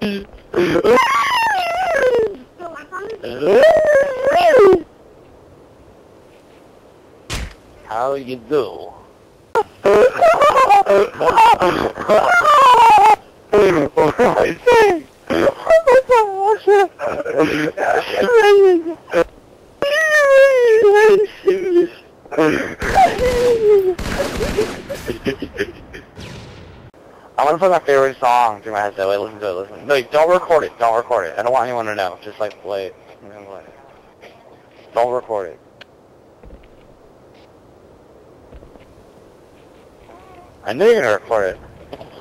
How you do? I want to play my favorite song through my headset. Wait, listen to it, listen. No, don't record it. Don't record it. I don't want anyone to know. Just, like, play it. Don't record it. I knew you were going to record it.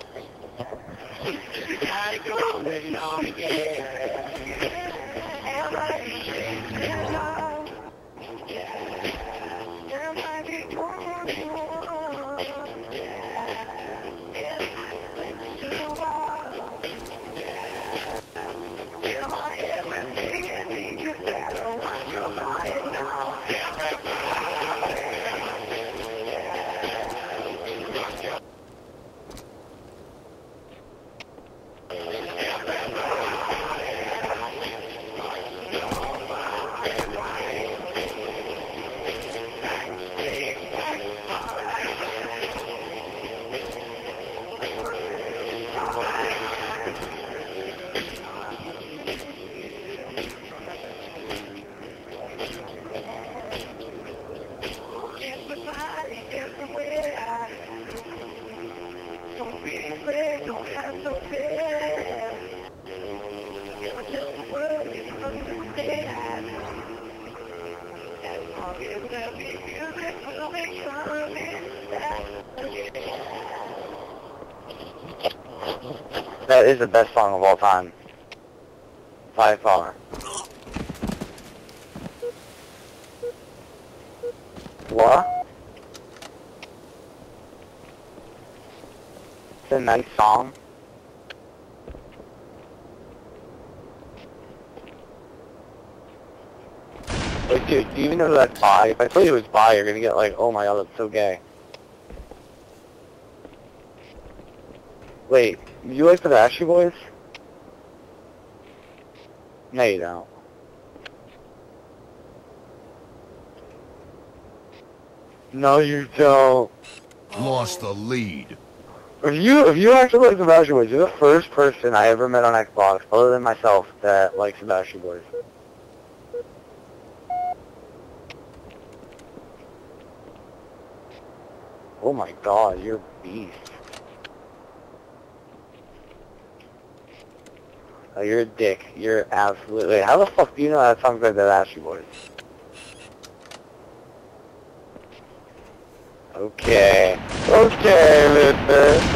That is the best song of all time. By far. What? It's a nice song. Wait, dude, do you even know that's bi? If I tell you it was bi, you're gonna get like, oh my god, that's so gay. Wait, you like the Backstreet Boys? No, you don't. No, you don't. Lost the lead. If you actually like the Backstreet Boys, you're the first person I ever met on Xbox, other than myself, that likes the Backstreet Boys. Oh my god, you're a beast. Oh, you're a dick. You're absolutely... How the fuck do you know that song's like the Backstreet Boys? Okay. Okay, Mister.